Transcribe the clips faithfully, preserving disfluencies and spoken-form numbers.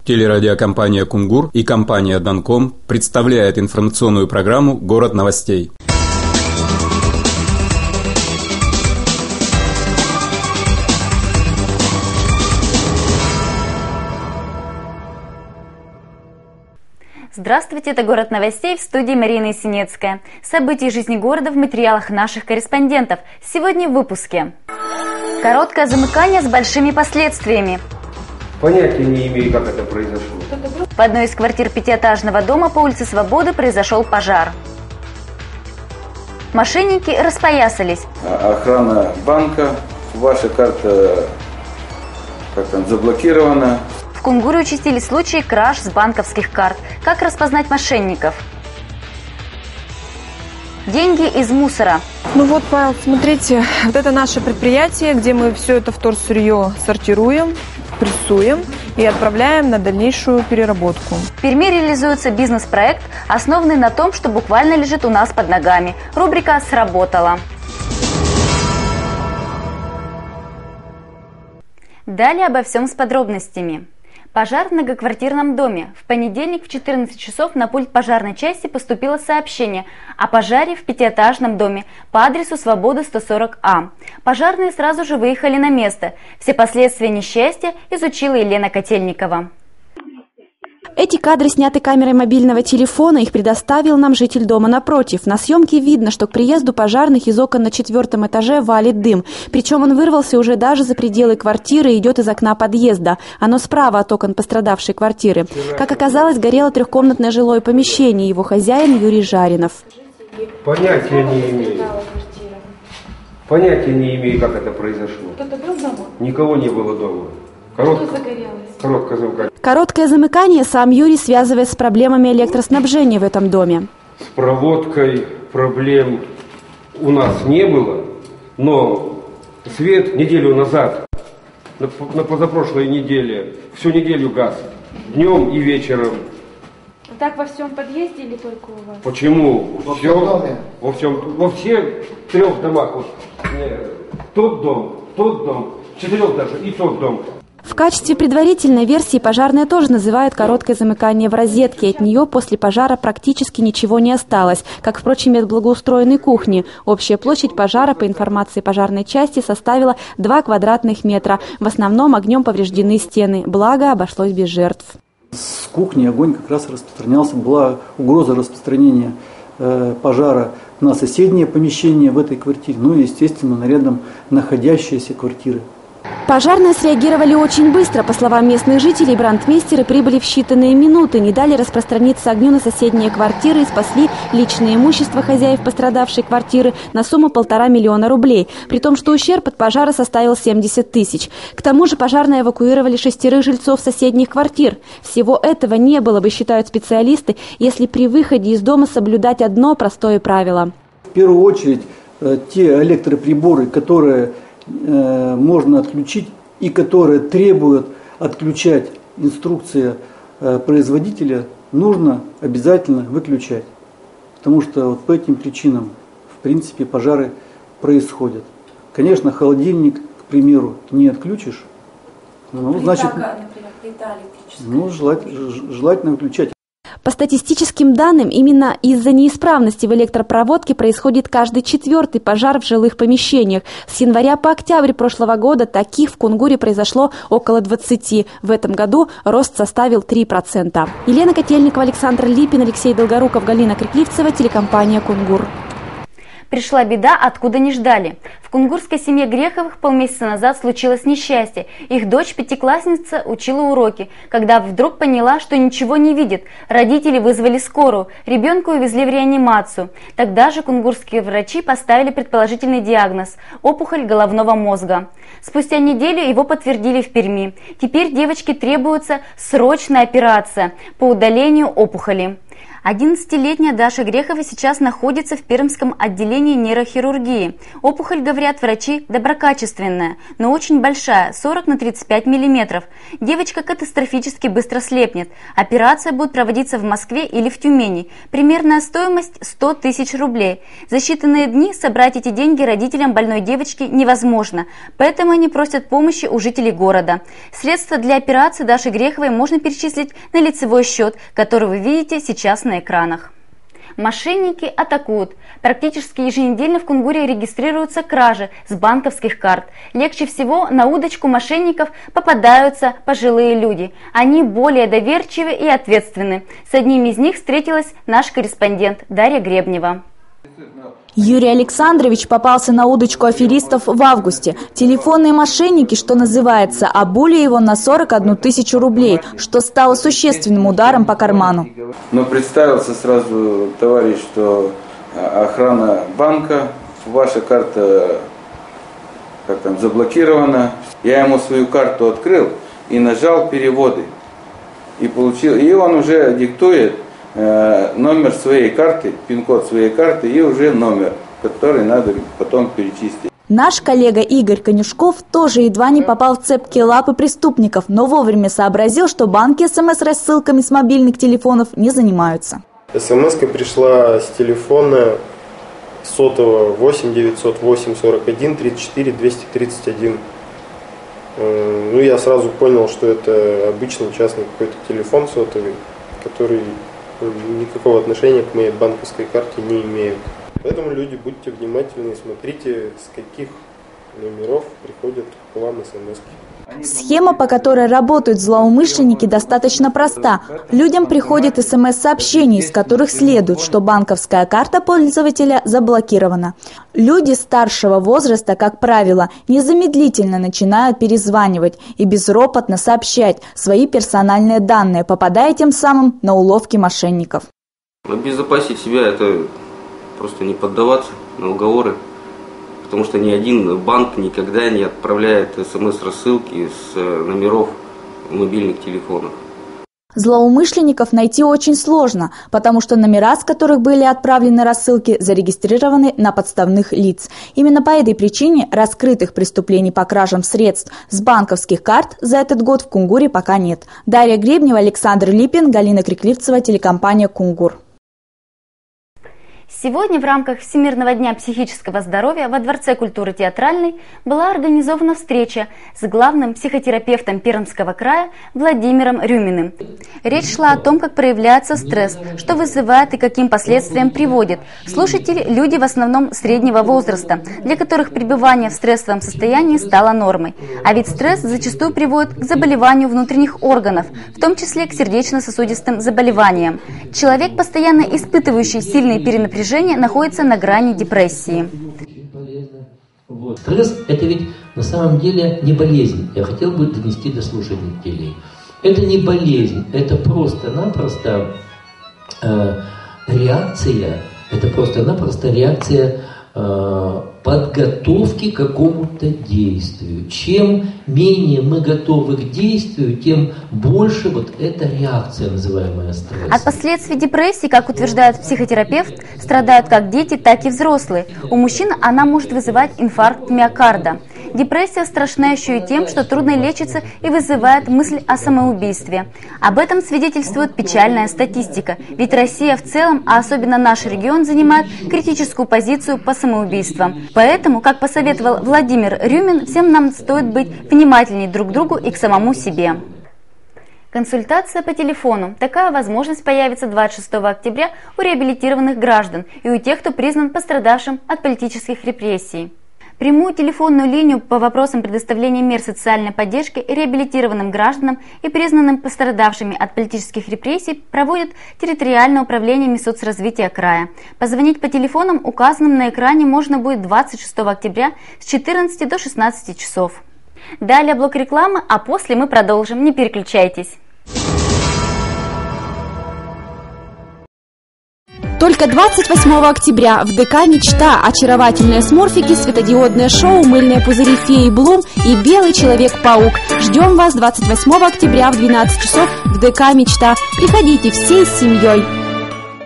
Телерадиокомпания «Кунгур» и компания «Данком» представляет информационную программу «Город новостей». Здравствуйте, это «Город новостей», в студии Марина Синецкая. События жизни города в материалах наших корреспондентов. Сегодня в выпуске. Короткое замыкание с большими последствиями. Понятия не имею, как это произошло. В одной из квартир пятиэтажного дома по улице Свободы произошел пожар. Мошенники распоясались. Охрана банка, ваша карта как там, заблокирована. В Кунгуре участились случаи краж с банковских карт. Как распознать мошенников? Деньги из мусора. Ну вот, посмотрите, вот это наше предприятие, где мы все это вторсырье сортируем, прессуем и отправляем на дальнейшую переработку. В Перми реализуется бизнес-проект, основанный на том, что буквально лежит у нас под ногами. Рубрика «Сработала». Далее обо всем с подробностями. Пожар в многоквартирном доме. В понедельник в четырнадцать часов на пульт пожарной части поступило сообщение о пожаре в пятиэтажном доме по адресу Свободы сто сорок А. Пожарные сразу же выехали на место. Все последствия несчастья изучила Елена Котельникова. Эти кадры сняты камерой мобильного телефона, их предоставил нам житель дома напротив. На съемке видно, что к приезду пожарных из окон на четвертом этаже валит дым. Причем он вырвался уже даже за пределы квартиры и идет из окна подъезда. Оно справа от окон пострадавшей квартиры. Как оказалось, горело трехкомнатное жилое помещение, его хозяин Юрий Жаринов. Понятия не имею. Понятия не имею, как это произошло. Кто-то был дома? Никого не было дома. Коротко... Что загорелось? Короткое замыкание. Короткое замыкание сам Юрий связывает с проблемами электроснабжения в этом доме. С проводкой проблем у нас не было, но свет неделю назад, на, на позапрошлой неделе, всю неделю газ, днем и вечером. Так во всем подъезде или только у вас? Почему? Во Все, всем доме? Во всем, во всех трех домах. Вот, не, тот дом, тот дом, четырех даже и тот дом. В качестве предварительной версии пожарные тоже называют короткое замыкание в розетке. От нее после пожара практически ничего не осталось, как, впрочем, и от благоустроенной кухни. Общая площадь пожара, по информации пожарной части, составила два квадратных метра. В основном огнем повреждены стены, благо обошлось без жертв. С кухни огонь как раз распространялся, была угроза распространения э, пожара на соседнее помещение в этой квартире, ну и, естественно, на рядом находящиеся квартиры. Пожарные среагировали очень быстро. По словам местных жителей, брандмейстеры прибыли в считанные минуты, не дали распространиться огню на соседние квартиры и спасли личное имущество хозяев пострадавшей квартиры на сумму полтора миллиона рублей, при том, что ущерб от пожара составил семьдесят тысяч. К тому же пожарные эвакуировали шестерых жильцов соседних квартир. Всего этого не было бы, считают специалисты, если при выходе из дома соблюдать одно простое правило. В первую очередь, те электроприборы, которые можно отключить и которые требуют отключать инструкция производителя, нужно обязательно выключать. Потому что вот по этим причинам, в принципе, пожары происходят. Конечно, холодильник, к примеру, не отключишь, ну, значит, ну, желательно выключать. По статистическим данным, именно из-за неисправности в электропроводке происходит каждый четвертый пожар в жилых помещениях. С января по октябрь прошлого года таких в Кунгуре произошло около двадцати. В этом году рост составил три процента. Елена Котельникова, Александр Липин, Алексей Долгоруков, Галина Крикливцева, телекомпания «Кунгур». Пришла беда, откуда не ждали. В кунгурской семье Греховых полмесяца назад случилось несчастье. Их дочь, пятиклассница, учила уроки, когда вдруг поняла, что ничего не видит. Родители вызвали скорую, ребенка увезли в реанимацию. Тогда же кунгурские врачи поставили предположительный диагноз – опухоль головного мозга. Спустя неделю его подтвердили в Перми. Теперь девочке требуется срочная операция по удалению опухоли. одиннадцатилетняя Даша Грехова сейчас находится в Пермском отделении нейрохирургии. Опухоль, говорят врачи, доброкачественная, но очень большая, сорок на тридцать пять миллиметров. Девочка катастрофически быстро слепнет. Операция будет проводиться в Москве или в Тюмени. Примерная стоимость сто тысяч рублей. За считанные дни собрать эти деньги родителям больной девочки невозможно, поэтому они просят помощи у жителей города. Средства для операции Даши Греховой можно перечислить на лицевой счет, который вы видите сейчас на экранах. Мошенники атакуют. Практически еженедельно в Кунгуре регистрируются кражи с банковских карт. Легче всего на удочку мошенников попадаются пожилые люди. Они более доверчивы и ответственны. С одним из них встретилась наш корреспондент Дарья Гребнева. Юрий Александрович попался на удочку аферистов в августе. Телефонные мошенники, что называется, обули его на сорок одну тысячу рублей, что стало существенным ударом по карману. Но представился сразу товарищ, что охрана банка, ваша карта как там, заблокирована. Я ему свою карту открыл и нажал переводы. И, получил, и он уже диктует номер своей карты, пин-код своей карты и уже номер, который надо потом перечислить. Наш коллега Игорь Конюшков тоже едва не попал в цепкие лапы преступников, но вовремя сообразил, что банки смс-рассылками с мобильных телефонов не занимаются. СМС-ка пришла с телефона сотового восемь девятьсот восемь сорок один тридцать четыре двести тридцать один. Ну, я сразу понял, что это обычный частный какой-то телефон сотовый, который никакого отношения к моей банковской карте не имеют. Поэтому люди, будьте внимательны и смотрите, с каких номеров приходят к вам смс-ки. Схема, по которой работают злоумышленники, достаточно проста. Людям приходит смс-сообщение, из которых следует, что банковская карта пользователя заблокирована. Люди старшего возраста, как правило, незамедлительно начинают перезванивать и безропотно сообщать свои персональные данные, попадая тем самым на уловки мошенников. Обезопасить себя – это просто не поддаваться на уговоры. Потому что ни один банк никогда не отправляет смс-рассылки с номеров мобильных телефонов. Злоумышленников найти очень сложно, потому что номера, с которых были отправлены рассылки, зарегистрированы на подставных лиц. Именно по этой причине раскрытых преступлений по кражам средств с банковских карт за этот год в Кунгуре пока нет. Дарья Гребнева, Александр Липин, Галина Крикливцева, телекомпания «Кунгур». Сегодня в рамках Всемирного дня психического здоровья во Дворце культуры театральной была организована встреча с главным психотерапевтом Пермского края Владимиром Рюминым. Речь шла о том, как проявляется стресс, что вызывает и каким последствиям приводит. Слушатели – люди в основном среднего возраста, для которых пребывание в стрессовом состоянии стало нормой. А ведь стресс зачастую приводит к заболеванию внутренних органов, в том числе к сердечно-сосудистым заболеваниям. Человек, постоянно испытывающий сильные перенапряжения, находится на грани депрессии. Вот. Стресс – это ведь на самом деле не болезнь. Я хотел бы донести до слушателей. Это не болезнь, это просто-напросто э, реакция, это просто-напросто реакция э, подготовки к какому-то действию. Чем менее мы готовы к действию, тем больше вот эта реакция, называемая стрессом. От последствий депрессии, как утверждает психотерапевт, страдают как дети, так и взрослые. У мужчин она может вызывать инфаркт миокарда. Депрессия страшна еще и тем, что трудно лечится и вызывает мысль о самоубийстве. Об этом свидетельствует печальная статистика. Ведь Россия в целом, а особенно наш регион, занимает критическую позицию по самоубийствам. Поэтому, как посоветовал Владимир Рюмин, всем нам стоит быть внимательнее друг к другу и к самому себе. Консультация по телефону. Такая возможность появится двадцать шестого октября у реабилитированных граждан и у тех, кто признан пострадавшим от политических репрессий. Прямую телефонную линию по вопросам предоставления мер социальной поддержки реабилитированным гражданам и признанным пострадавшими от политических репрессий проводит территориальное управление Минсоцразвития края. Позвонить по телефонам, указанным на экране, можно будет двадцать шестого октября с четырнадцати до шестнадцати часов. Далее блок рекламы, а после мы продолжим. Не переключайтесь. Только двадцать восьмого октября в ДК «Мечта» очаровательные смурфики, светодиодное шоу, мыльные пузыри феи Блум и белый Человек-паук. Ждем вас двадцать восьмого октября в двенадцать часов в ДК «Мечта». Приходите всей семьей.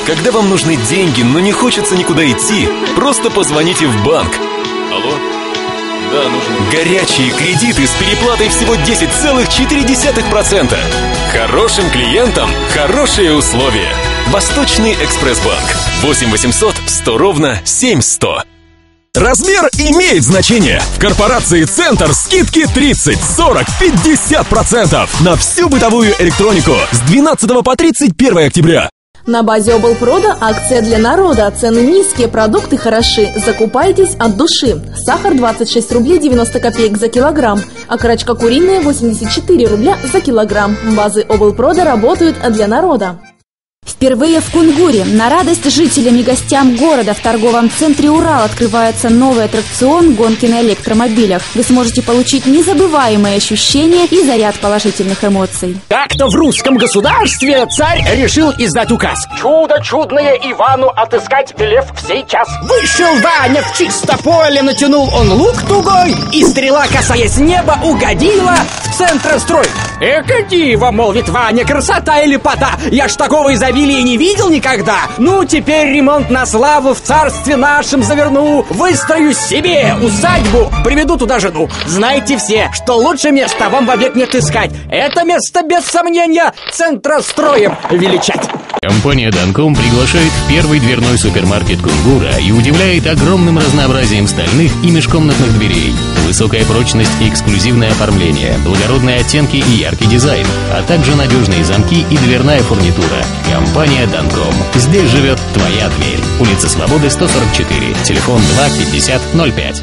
Когда вам нужны деньги, но не хочется никуда идти, просто позвоните в банк. Алло? Да, нужен. Горячие кредиты с переплатой всего десять целых четыре десятых процента. Хорошим клиентам хорошие условия. Восточный экспресс-банк. восемь восемьсот сто ровно семь сто. Размер имеет значение. В корпорации «Центр» скидки тридцать, сорок, пятьдесят процентов на всю бытовую электронику с двенадцатого по тридцать первое октября. На базе облпрода акция для народа. Цены низкие, продукты хороши. Закупайтесь от души. Сахар двадцать шесть рублей девяносто копеек за килограмм. Окорочка куриная восемьдесят четыре рубля за килограмм. Базы облпрода работают для народа. Впервые в Кунгуре на радость жителям и гостям города в торговом центре «Урал» открывается новый аттракцион гонки на электромобилях. Вы сможете получить незабываемые ощущения и заряд положительных эмоций. Как-то в русском государстве царь решил издать указ. Чудо чудное Ивану отыскать лев в сей час. Вышел Ваня в чисто поле, натянул он лук тугой, и стрела, касаясь неба, угодила в центрострой. Эка диво, молвит Ваня, красота и лепота. Я ж такого изобилия не видел никогда. Ну, теперь ремонт на славу в царстве нашем заверну. Выстрою себе усадьбу, приведу туда жену. Знайте все, что лучше места вам вовек не отыскать. Это место, без сомнения, центростроем величать. Компания «Данком» приглашает в первый дверной супермаркет Кунгура и удивляет огромным разнообразием стальных и межкомнатных дверей. Высокая прочность и эксклюзивное оформление, благородные оттенки и яркий дизайн, а также надежные замки и дверная фурнитура. Компания «Данком». Здесь живет твоя дверь. Улица Свободы, сто сорок четыре. Телефон два пятьдесят ноль пять.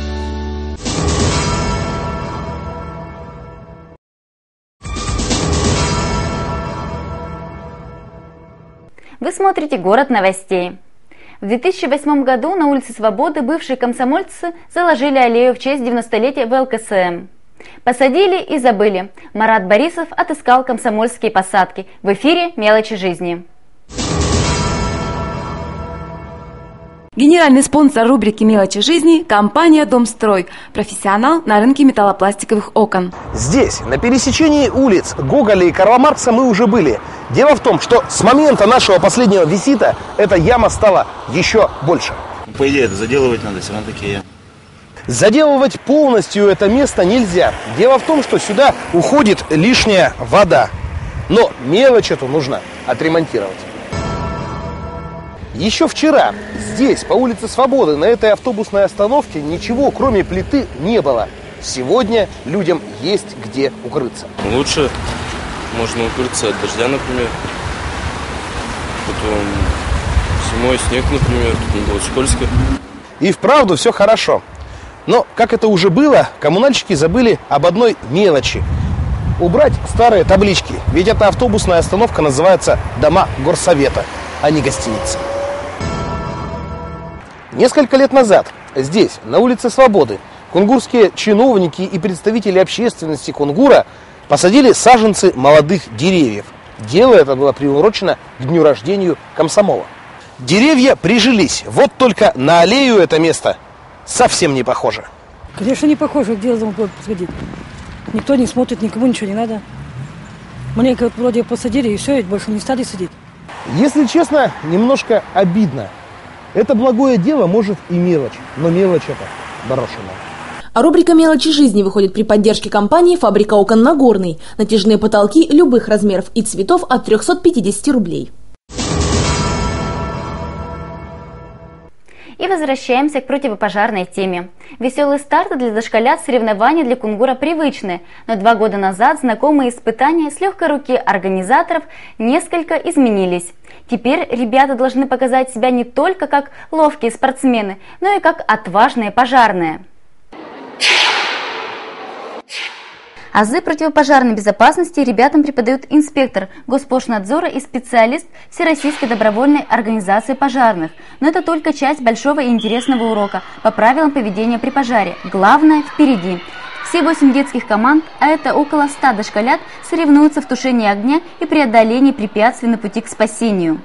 Вы смотрите «Город новостей». В две тысячи восьмом году на улице Свободы бывшие комсомольцы заложили аллею в честь девяностолетия вэ эл ка эс эм. Посадили и забыли. Марат Борисов отыскал комсомольские посадки. В эфире «Мелочи жизни». Генеральный спонсор рубрики «Мелочи жизни» – компания «Домстрой», профессионал на рынке металлопластиковых окон. Здесь, на пересечении улиц Гоголя и Карла Маркса, мы уже были. Дело в том, что с момента нашего последнего визита эта яма стала еще больше. По идее, это заделывать надо, все равно такие ямы. Заделывать полностью это место нельзя. Дело в том, что сюда уходит лишняя вода. Но мелочь эту нужно отремонтировать. Еще вчера здесь, по улице Свободы, на этой автобусной остановке ничего, кроме плиты, не было. Сегодня людям есть где укрыться. Лучше можно укрыться от дождя, например. Потом зимой снег, например, тут не будет скользко. И вправду все хорошо. Но, как это уже было, коммунальщики забыли об одной мелочи. Убрать старые таблички. Ведь эта автобусная остановка называется «Дома горсовета», а не гостиница. Несколько лет назад здесь, на улице Свободы, кунгурские чиновники и представители общественности Кунгура посадили саженцы молодых деревьев. Дело это было приурочено к дню рождения комсомола. Деревья прижились, вот только на аллею это место совсем не похоже. Конечно, не похоже, где должен был посадить. Никто не смотрит, никому ничего не надо. Мне как вроде посадили и все, и больше не стали садить. Если честно, немножко обидно. Это благое дело может и мелочь, но мелочь это брошенная. А рубрика «Мелочи жизни» выходит при поддержке компании «Фабрика окон Нагорный». Натяжные потолки любых размеров и цветов от трёхсот пятидесяти рублей. И возвращаемся к противопожарной теме. Веселый старт для дошколят, соревнования для Кунгура привычны, но два года назад знакомые испытания с легкой руки организаторов несколько изменились. Теперь ребята должны показать себя не только как ловкие спортсмены, но и как отважные пожарные. Азы противопожарной безопасности ребятам преподают инспектор Госпошнадзора и специалист Всероссийской добровольной организации пожарных. Но это только часть большого и интересного урока по правилам поведения при пожаре. Главное впереди. Все восемь детских команд, а это около ста дошколят, соревнуются в тушении огня и преодолении препятствий на пути к спасению.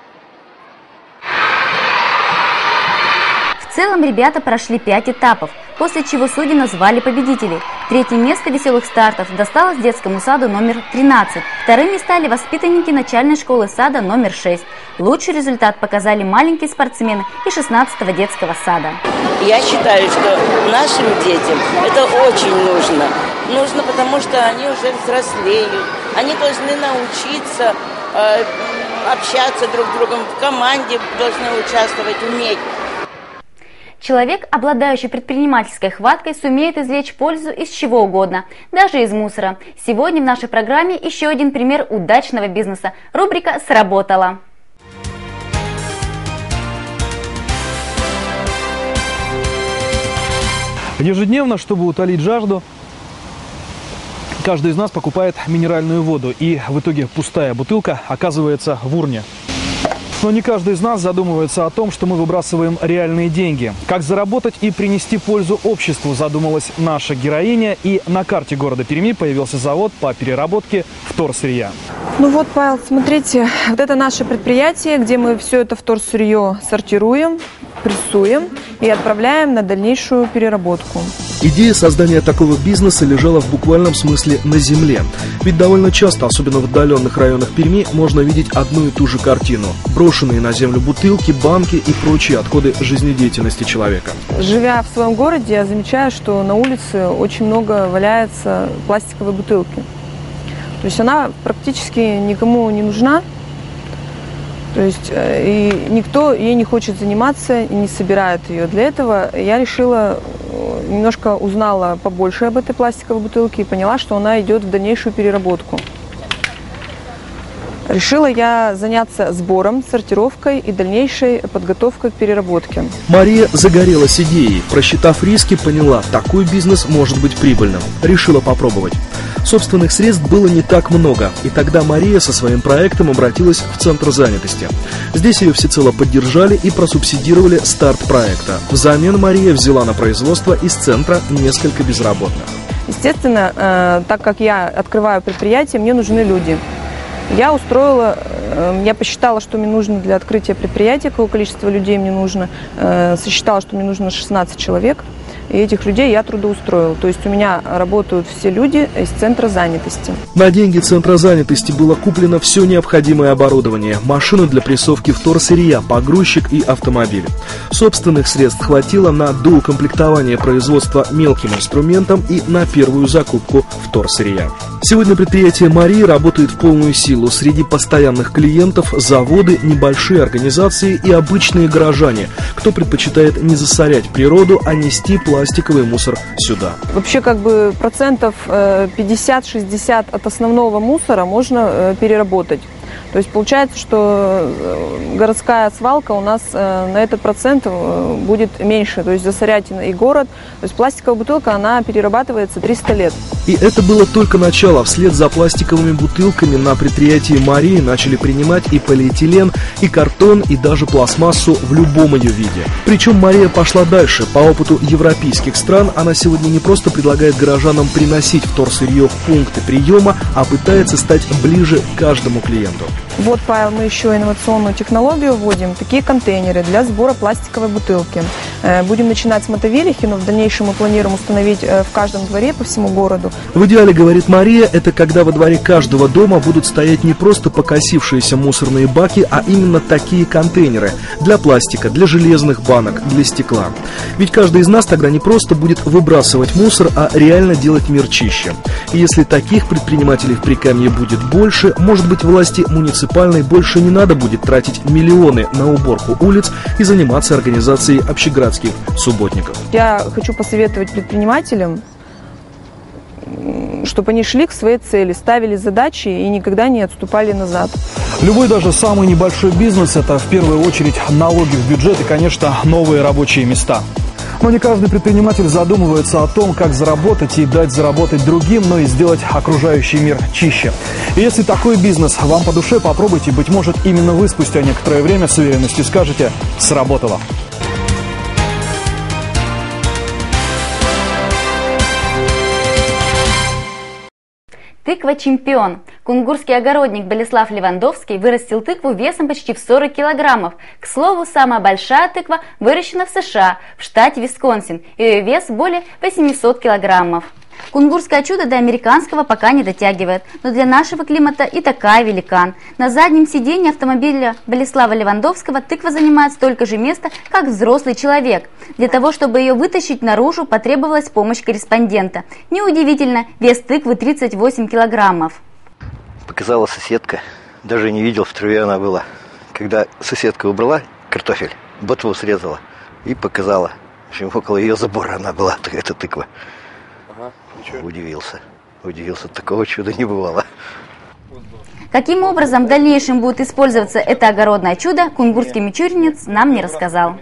В целом ребята прошли пять этапов. после чего судьи назвали победителей. Третье место веселых стартов досталось детскому саду номер тринадцать. Вторыми стали воспитанники начальной школы сада номер шесть. Лучший результат показали маленькие спортсмены из шестнадцатого детского сада. Я считаю, что нашим детям это очень нужно. Нужно, потому что они уже взрослеют. Они должны научиться э, общаться друг с другом, в команде должны участвовать, уметь. Человек, обладающий предпринимательской хваткой, сумеет извлечь пользу из чего угодно, даже из мусора. Сегодня в нашей программе еще один пример удачного бизнеса. Рубрика «Сработало». Ежедневно, чтобы утолить жажду, каждый из нас покупает минеральную воду, и в итоге пустая бутылка оказывается в урне. Но не каждый из нас задумывается о том, что мы выбрасываем реальные деньги. Как заработать и принести пользу обществу, задумалась наша героиня, и на карте города Перми появился завод по переработке вторсырья. Ну вот, Павел, смотрите, вот это наше предприятие, где мы все это вторсырье сортируем, прессуем и отправляем на дальнейшую переработку. Идея создания такого бизнеса лежала в буквальном смысле на земле. Ведь довольно часто, особенно в отдаленных районах Перми, можно видеть одну и ту же картину. Брошенные на землю бутылки, банки и прочие отходы жизнедеятельности человека. Живя в своем городе, я замечаю, что на улице очень много валяется пластиковой бутылки. То есть она практически никому не нужна. То есть и никто ей не хочет заниматься и не собирает ее. Для этого я решила, немножко узнала побольше об этой пластиковой бутылке и поняла, что она идет в дальнейшую переработку. Решила я заняться сбором, сортировкой и дальнейшей подготовкой к переработке. Мария загорелась идеей. Просчитав риски, поняла, такой бизнес может быть прибыльным. Решила попробовать. Собственных средств было не так много, и тогда Мария со своим проектом обратилась в Центр занятости. Здесь ее всецело поддержали и просубсидировали старт проекта. Взамен Мария взяла на производство из Центра несколько безработных. Естественно, э, так как я открываю предприятие, мне нужны люди. Я устроила, э, я посчитала, что мне нужно для открытия предприятия, какое количество людей мне нужно, э, сосчитала, что мне нужно шестнадцать человек. И этих людей я трудоустроила. То есть у меня работают все люди из Центра занятости. На деньги Центра занятости было куплено все необходимое оборудование. Машины для прессовки вторсырья, погрузчик и автомобиль. Собственных средств хватило на доукомплектование производства мелким инструментом и на первую закупку вторсырья. Сегодня предприятие Марии работает в полную силу. Среди постоянных клиентов заводы, небольшие организации и обычные горожане, кто предпочитает не засорять природу, а нести пластиковый мусор сюда. Вообще как бы процентов пятьдесят-шестьдесят от основного мусора можно переработать. То есть получается, что городская свалка у нас на этот процент будет меньше. То есть засорять и город. То есть пластиковая бутылка, она перерабатывается триста лет. И это было только начало. Вслед за пластиковыми бутылками на предприятии Марии начали принимать и полиэтилен, и картон, и даже пластмассу в любом ее виде. Причем Мария пошла дальше. По опыту европейских стран она сегодня не просто предлагает горожанам приносить вторсырье в пункты приема, а пытается стать ближе к каждому клиенту. Вот, Павел, мы еще инновационную технологию вводим. Такие контейнеры для сбора пластиковой бутылки. Будем начинать с Мотовилихи, но в дальнейшем мы планируем установить в каждом дворе по всему городу. В идеале, говорит Мария, это когда во дворе каждого дома будут стоять не просто покосившиеся мусорные баки, а именно такие контейнеры для пластика, для железных банок, для стекла. Ведь каждый из нас тогда не просто будет выбрасывать мусор, а реально делать мир чище. И если таких предпринимателей в Прикамье будет больше, может быть, власти муниципальной больше не надо будет тратить миллионы на уборку улиц и заниматься организацией общеградских субботников. Я хочу посоветовать предпринимателям, чтобы они шли к своей цели, ставили задачи и никогда не отступали назад. Любой, даже самый небольшой бизнес – это в первую очередь налоги в бюджет и, конечно, новые рабочие места. Но не каждый предприниматель задумывается о том, как заработать и дать заработать другим, но и сделать окружающий мир чище. И если такой бизнес вам по душе, попробуйте, быть может, именно вы спустя некоторое время с уверенностью скажете «сработало». Тыква «Чемпион». Кунгурский огородник Болеслав Левандовский вырастил тыкву весом почти в сорок килограммов. К слову, самая большая тыква выращена в США, в штате Висконсин. Ее вес более восьмисот килограммов. Кунгурское чудо до американского пока не дотягивает, но для нашего климата и такая великан. На заднем сиденье автомобиля Болеслава Левандовского тыква занимает столько же места, как взрослый человек. Для того, чтобы ее вытащить наружу, потребовалась помощь корреспондента. Неудивительно, вес тыквы тридцать восемь килограммов. Показала соседка, даже не видел, в траве она была. Когда соседка убрала картофель, ботву срезала и показала. В общем, около ее забора она была, эта тыква. Ага. Удивился. Удивился, такого чуда не бывало. Каким образом в дальнейшем будет использоваться это огородное чудо, кунгурский мичуринец нам не рассказал.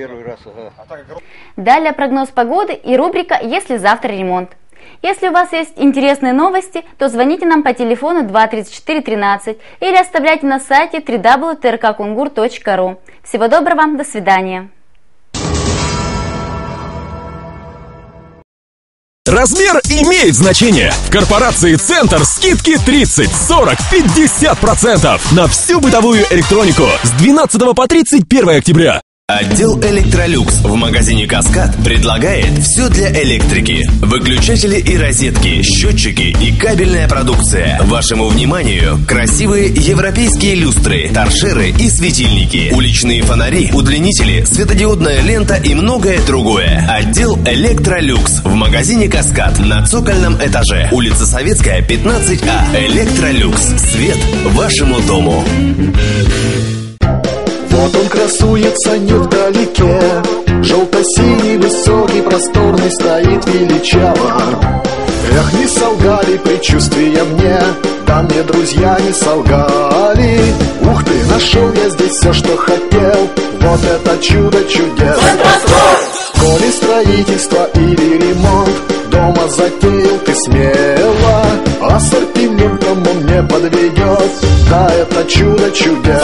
Далее прогноз погоды и рубрика «Если завтра ремонт». Если у вас есть интересные новости, то звоните нам по телефону два тридцать четыре тринадцать или оставляйте на сайте дабл ю дабл ю дабл ю точка тэ эр ка кунгур точка ру. Всего доброго, до свидания. Размер имеет значение. В корпорации «Центр» скидки тридцать, сорок, пятьдесят процентов на всю бытовую электронику с двенадцатого по тридцать первое октября. Отдел «Электролюкс» в магазине «Каскад» предлагает все для электрики. Выключатели и розетки, счетчики и кабельная продукция. Вашему вниманию красивые европейские люстры, торшеры и светильники, уличные фонари, удлинители, светодиодная лента и многое другое. Отдел «Электролюкс» в магазине «Каскад» на цокольном этаже. Улица Советская, пятнадцать А. «Электролюкс». Свет вашему дому. Вот он красуется невдалеке, желто-синий, высокий, просторный, стоит величаво. Эх, не солгали предчувствия мне, да мне друзья не солгали. Ух ты, нашел я здесь все, что хотел, вот это чудо чудес. Коли строительство или ремонт дома затеял ты смело, ассортиментом он не подведет, да это чудо чудес.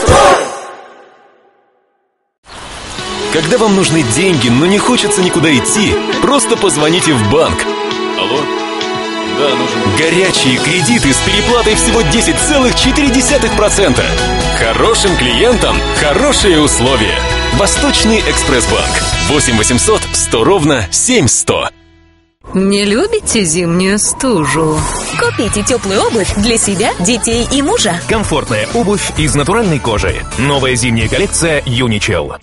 Когда вам нужны деньги, но не хочется никуда идти, просто позвоните в банк. Алло? Да, нужен. Горячие кредиты с переплатой всего десять целых четыре десятых процента. Хорошим клиентам хорошие условия. Восточный экспресс-банк. восемь восемьсот сто ровно семь сто. Не любите зимнюю стужу? Купите теплую обувь для себя, детей и мужа. Комфортная обувь из натуральной кожи. Новая зимняя коллекция Юничел.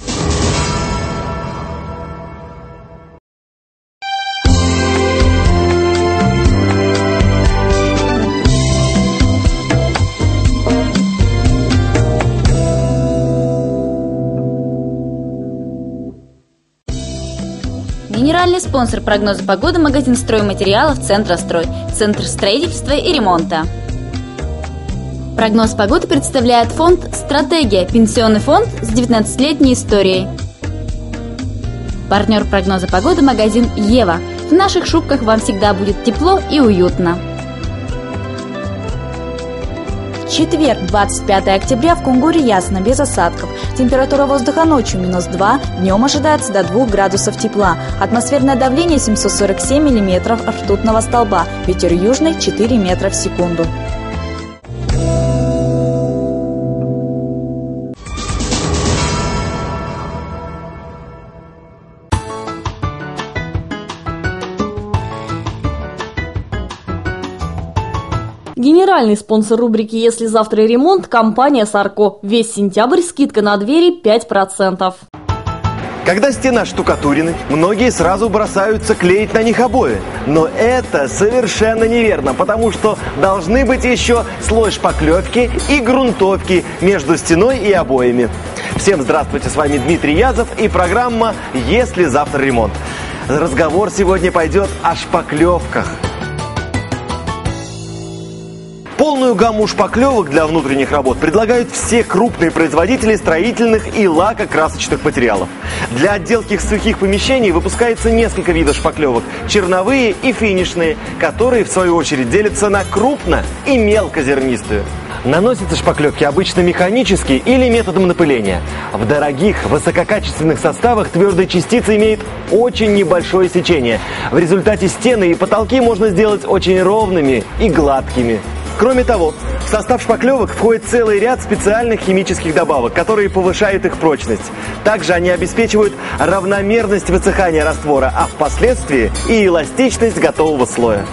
Генеральный спонсор прогноза погоды — магазин стройматериалов «Центрострой», Центр строительства и ремонта. Прогноз погоды представляет фонд «Стратегия», пенсионный фонд с девятнадцатилетней историей. Партнер прогноза погоды — магазин «Ева». В наших шубках вам всегда будет тепло и уютно. В четверг, двадцать пятое октября, в Кунгуре ясно, без осадков. Температура воздуха ночью минус два, днем ожидается до двух градусов тепла. Атмосферное давление семьсот сорок семь миллиметров ртутного столба. Ветер южный четыре метра в секунду. Генеральный спонсор рубрики «Если завтра ремонт» – компания «Сарко». Весь сентябрь скидка на двери пять процентов. Когда стена штукатурены, многие сразу бросаются клеить на них обои. Но это совершенно неверно, потому что должны быть еще слой шпаклевки и грунтовки между стеной и обоями. Всем здравствуйте, с вами Дмитрий Язов и программа «Если завтра ремонт». Разговор сегодня пойдет о шпаклевках. Полную гамму шпаклевок для внутренних работ предлагают все крупные производители строительных и лакокрасочных материалов. Для отделки сухих помещений выпускается несколько видов шпаклевок – черновые и финишные, которые в свою очередь делятся на крупно- и мелкозернистую. Наносятся шпаклевки обычно механически или методом напыления. В дорогих, высококачественных составах твердые частицы имеют очень небольшое сечение. В результате стены и потолки можно сделать очень ровными и гладкими. Кроме того, в состав шпаклевок входит целый ряд специальных химических добавок, которые повышают их прочность. Также они обеспечивают равномерность высыхания раствора, а впоследствии и эластичность готового слоя.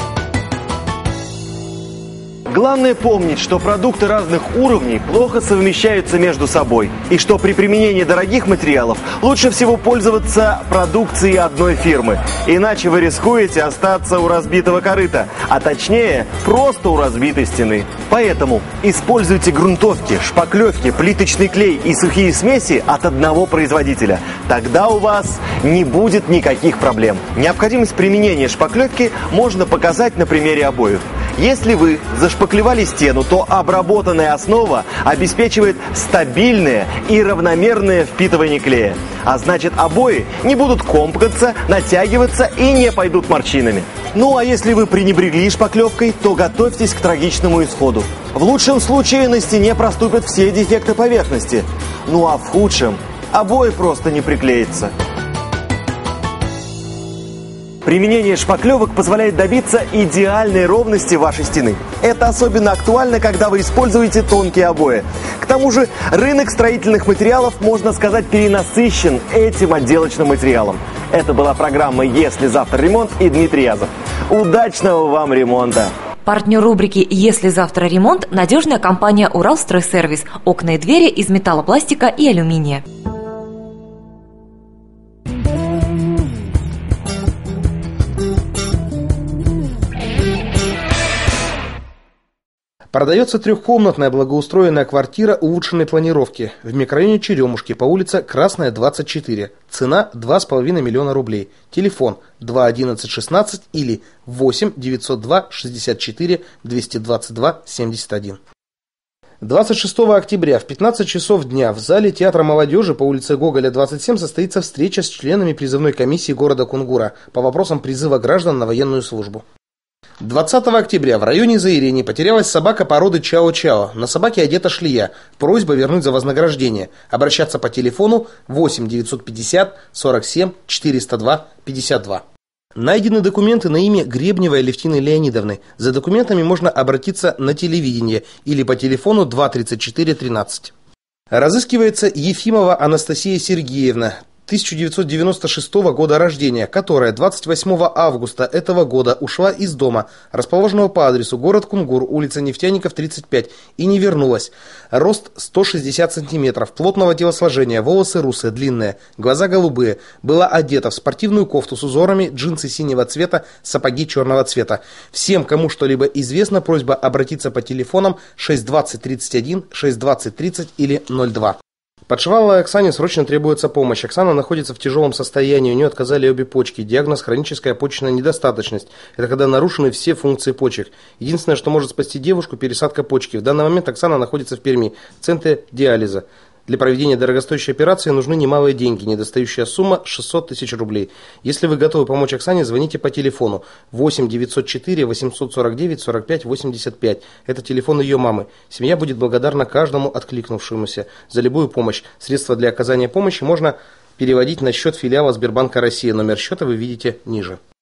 Главное помнить, что продукты разных уровней плохо совмещаются между собой, и что при применении дорогих материалов лучше всего пользоваться продукцией одной фирмы, иначе вы рискуете остаться у разбитого корыта, а точнее просто у разбитой стены. Поэтому используйте грунтовки, шпаклевки, плиточный клей и сухие смеси от одного производителя. Тогда у вас не будет никаких проблем. Необходимость применения шпаклевки можно показать на примере обоев. Если вы зашпаклевали стену, то обработанная основа обеспечивает стабильное и равномерное впитывание клея. А значит, обои не будут комкаться, натягиваться и не пойдут морщинами. Ну а если вы пренебрегли шпаклевкой, то готовьтесь к трагичному исходу. В лучшем случае на стене проступят все дефекты поверхности. Ну а в худшем обои просто не приклеятся. Применение шпаклевок позволяет добиться идеальной ровности вашей стены. Это особенно актуально, когда вы используете тонкие обои. К тому же рынок строительных материалов, можно сказать, перенасыщен этим отделочным материалом. Это была программа «Если завтра ремонт» и Дмитрий Язов. Удачного вам ремонта! Партнер рубрики «Если завтра ремонт» – надежная компания «Уралстройсервис». Окна и двери из металлопластика и алюминия. Продается трехкомнатная благоустроенная квартира улучшенной планировки в микрорайоне Черемушки по улице Красная, двадцать четыре. Цена два с половиной миллиона рублей. Телефон два одиннадцать шестнадцать или восемь девятьсот два шестьдесят четыре двести двадцать два семьдесят один. двадцать шестого октября в пятнадцать часов дня в зале Театра молодежи по улице Гоголя, двадцать семь состоится встреча с членами призывной комиссии города Кунгура по вопросам призыва граждан на военную службу. двадцатого октября в районе Заирени потерялась собака породы Чао-Чао. На собаке одета шлея. Просьба вернуть за вознаграждение. Обращаться по телефону восемь девятьсот пятьдесят сорок семь четыреста два пятьдесят два. Найдены документы на имя Гребневой Алевтины Леонидовны. За документами можно обратиться на телевидение или по телефону два тридцать четыре тринадцать. Разыскивается Ефимова Анастасия Сергеевна, тысяча девятьсот девяносто шестого года рождения, которая двадцать восьмого августа этого года ушла из дома, расположенного по адресу город Кунгур, улица Нефтяников, тридцать пять, и не вернулась. Рост сто шестьдесят сантиметров, плотного телосложения, волосы русые, длинные, глаза голубые. Была одета в спортивную кофту с узорами, джинсы синего цвета, сапоги черного цвета. Всем, кому что-либо известно, просьба обратиться по телефонам шесть двадцать тридцать один, шесть двадцать тридцать или ноль два. Подшиваловой Оксане срочно требуется помощь. Оксана находится в тяжелом состоянии, у нее отказали обе почки. Диагноз – хроническая почечная недостаточность. Это когда нарушены все функции почек. Единственное, что может спасти девушку – пересадка почки. В данный момент Оксана находится в Перми, в центре диализа. Для проведения дорогостоящей операции нужны немалые деньги. Недостающая сумма – шестьсот тысяч рублей. Если вы готовы помочь Оксане, звоните по телефону восемь девятьсот четыре восемьсот сорок девять сорок пять восемьдесят пять. Это телефон ее мамы. Семья будет благодарна каждому откликнувшемуся за любую помощь. Средства для оказания помощи можно переводить на счет филиала Сбербанка России. Номер счета вы видите ниже.